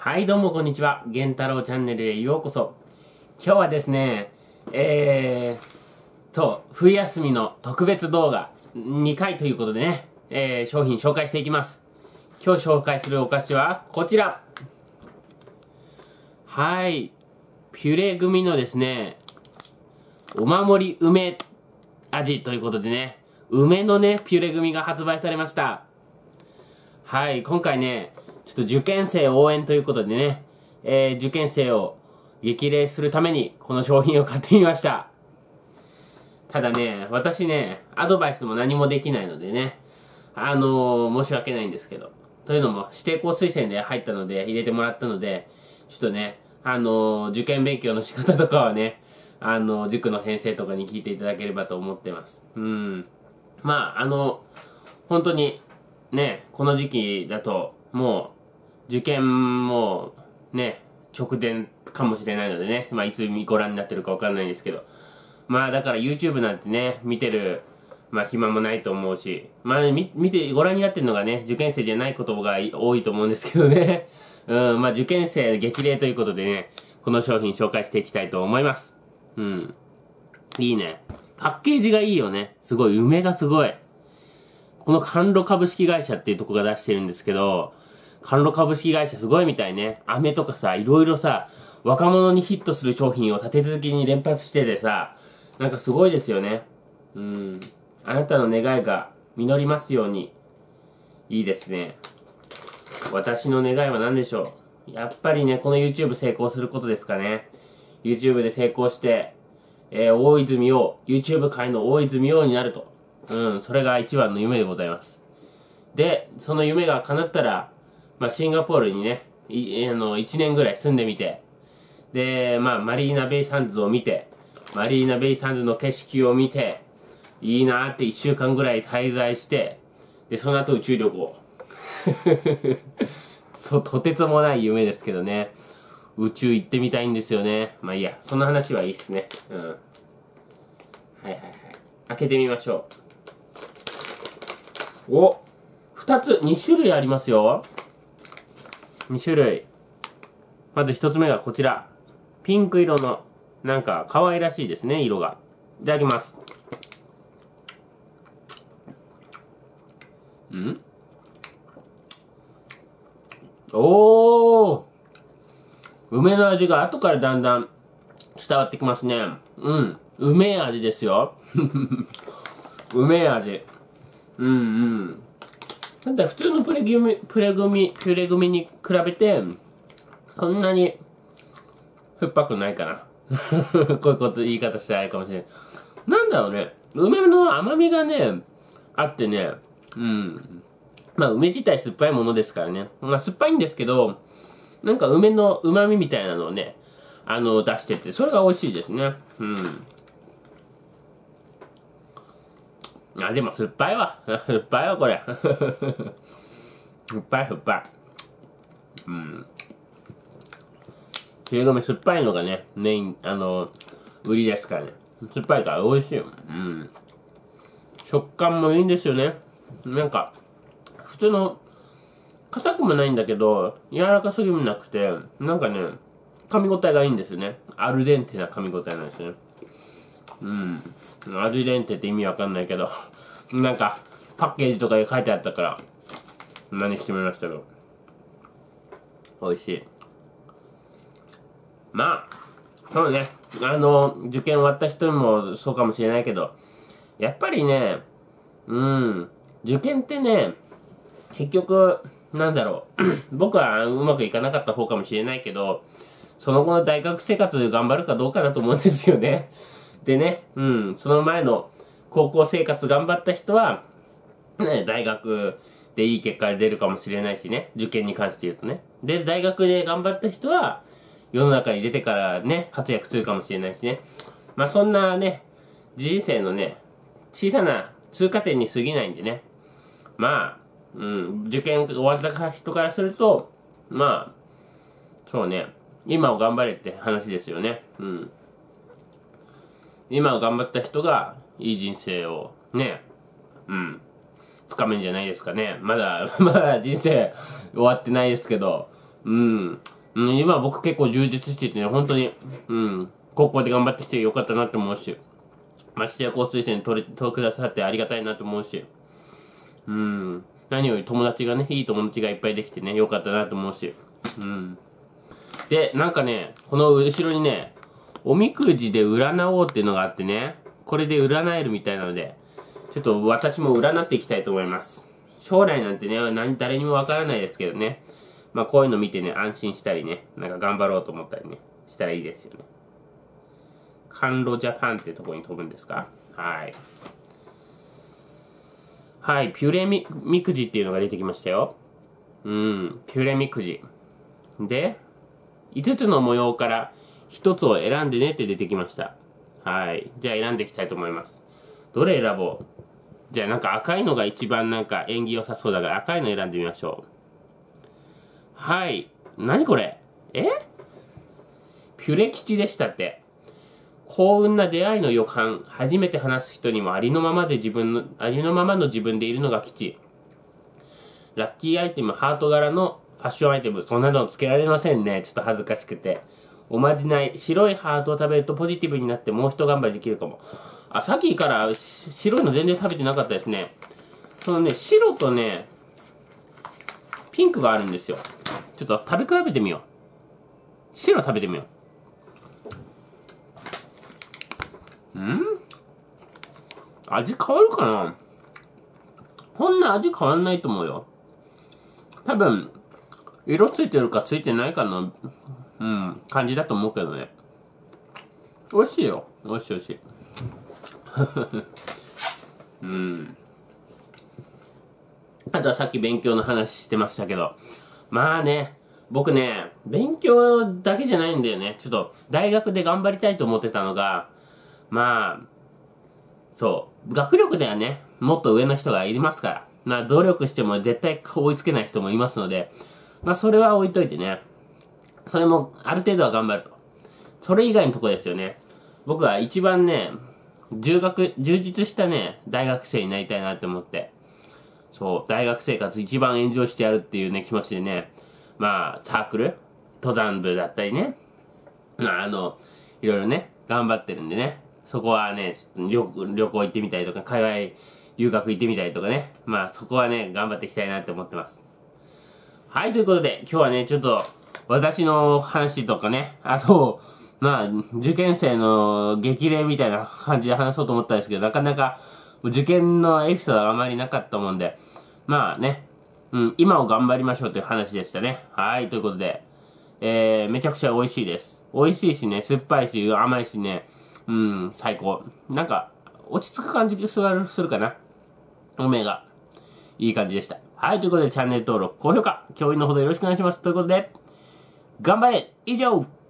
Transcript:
はいどうもこんにちは。源太郎チャンネルへようこそ。今日はですね、冬休みの特別動画2回ということでね、商品紹介していきます。今日紹介するお菓子はこちら。はい。ピュレ組のですね、お守り梅味ということでね、梅のね、ピュレ組が発売されました。はい、今回ね、ちょっと受験生応援ということでね、受験生を激励するためにこの商品を買ってみました。ただね、私ね、アドバイスも何もできないのでね、申し訳ないんですけど。というのも、指定校推薦で入ったので、入れてもらったので、ちょっとね、受験勉強の仕方とかはね、塾の先生とかに聞いていただければと思ってます。まあ、本当に、ね、この時期だと、もう、受験も、ね、直前かもしれないのでね、まあ、いつご覧になってるかわかんないんですけど、まあ、だから YouTube なんてね、見てる、まあ、暇もないと思うし、まあ、ご覧になってるのがね、受験生じゃないことが多いと思うんですけどね、まあ、受験生激励ということでね、この商品紹介していきたいと思います。いいね。パッケージがいいよね。すごい、梅がすごい。この甘露株式会社っていうとこが出してるんですけど、甘露株式会社すごいみたいね。飴とかさ、いろいろさ、若者にヒットする商品を立て続けに連発しててさ、なんかすごいですよね。あなたの願いが実りますように。いいですね。私の願いは何でしょう。やっぱりね、この YouTube 成功することですかね。YouTube で成功して、大泉洋、YouTube 界の大泉洋になると。それが一番の夢でございます。で、その夢が叶ったら、まあ、シンガポールにね、1年ぐらい住んでみて、で、まあ、マリーナベイサンズを見て、マリーナベイサンズの景色を見て、いいなーって1週間ぐらい滞在して、で、その後宇宙旅行。とてつもない夢ですけどね。宇宙行ってみたいんですよね。まあいいや、その話はいいっすね。はい。開けてみましょう。2種類ありますよ。2種類。まず1つ目がこちら。ピンク色の、なんか可愛らしいですね、色が。いただきます。梅の味が後からだんだん伝わってきますね。梅味ですよ。梅味。なんだ普通のピュレグミに比べて、そんなに酸っぱくないかな。こういう言い方したらあれかもしれない。なんだろうね。梅の甘みがね、あってね、まあ梅自体酸っぱいものですからね。まあ酸っぱいんですけど、なんか梅の旨味みたいなのをね、出してて、それが美味しいですね。でも酸っぱいわ。酸っぱいわ、これ。酸っぱい。ピュレグミ酸っぱいのがね、メイン、売りですからね。酸っぱいから美味しいよ。食感もいいんですよね。なんか、普通の、硬くもないんだけど、柔らかすぎもなくて、なんかね、噛み応えがいいんですよね。アルデンテな噛み応えなんですよね。アルデンテって意味わかんないけど、なんか、パッケージとかに書いてあったから、真似してみましたけど。美味しい。まあ、そうね、受験終わった人もそうかもしれないけど、やっぱりね、受験ってね、結局、なんだろう、僕はうまくいかなかった方かもしれないけど、その後の大学生活で頑張るかどうかだと思うんですよね。でね、その前の高校生活頑張った人は、ね、大学でいい結果が出るかもしれないしね、受験に関して言うとね。で、大学で頑張った人は、世の中に出てからね、活躍するかもしれないしね。まあそんなね、人生のね、小さな通過点に過ぎないんでね。まあ、受験終わった人からすると、まあ、そうね、今を頑張れって話ですよね。今を頑張った人が、いい人生をね、つかめんじゃないですかね。まだ人生終わってないですけど、 今僕結構充実しててね、本当に、高校で頑張ってきてよかったなって思うし、ましてや高推薦取ってくださってありがたいなと思うし、何より友達がね、いい友達がいっぱいできてね、よかったなと思うし、で、なんかね、この後ろにね、おみくじで占おうっていうのがあってね、これで占えるみたいなので、ちょっと私も占っていきたいと思います。将来なんてね、誰にもわからないですけどね。まあこういうの見てね、安心したりね、なんか頑張ろうと思ったりね、したらいいですよね。甘露ジャパンってとこに飛ぶんですか？はい。はい、ピュレみくじっていうのが出てきましたよ。ピュレみくじ。で、5つの模様から1つを選んでねって出てきました。はい。じゃあ選んでいきたいと思います。どれ選ぼう？じゃあなんか赤いのが一番なんか縁起良さそうだから赤いの選んでみましょう。はい。何これ？ピュレ吉でしたって。幸運な出会いの予感。初めて話す人にもありのままの自分でいるのが吉。ラッキーアイテム、ハート柄のファッションアイテム。そんなのつけられませんね。ちょっと恥ずかしくて。おまじない。白いハートを食べるとポジティブになってもう一頑張りできるかも。あ、さっきから白いの全然食べてなかったですね。そのね、白とね、ピンクがあるんですよ。ちょっと食べ比べてみよう。白食べてみよう。味変わるかな？こんな味変わんないと思うよ。多分、色ついてるかついてないかの、感じだと思うけどね。美味しいよ。美味しい美味しい。あとはさっき勉強の話してましたけど。まあね、僕ね、勉強だけじゃないんだよね。ちょっと、大学で頑張りたいと思ってたのが、まあ、そう。学力ではね、もっと上の人がいますから。まあ、努力しても絶対追いつけない人もいますので、まあ、それは置いといてね。それも、ある程度は頑張ると。それ以外のとこですよね。僕は一番ね、充実したね、大学生になりたいなって思って。そう、大学生活一番エンジョイしてやるっていうね、気持ちでね、まあ、サークル、登山部だったりね、まあ、いろいろね、頑張ってるんでね、そこはね、ちょっと旅行行ってみたりとか、海外留学行ってみたりとかね、まあ、そこはね、頑張っていきたいなって思ってます。はい、ということで、今日はね、ちょっと、私の話とかね、あと、まあ、受験生の激励みたいな感じで話そうと思ったんですけど、なかなか、受験のエピソードがあまりなかったもんで、まあね、今を頑張りましょうという話でしたね。はい、ということで、めちゃくちゃ美味しいです。美味しいしね、酸っぱいし、甘いしね、最高。なんか、落ち着く感じがするかな。梅が。いい感じでした。はい、ということで、チャンネル登録、高評価、教員のほどよろしくお願いします。ということで、頑張れ以上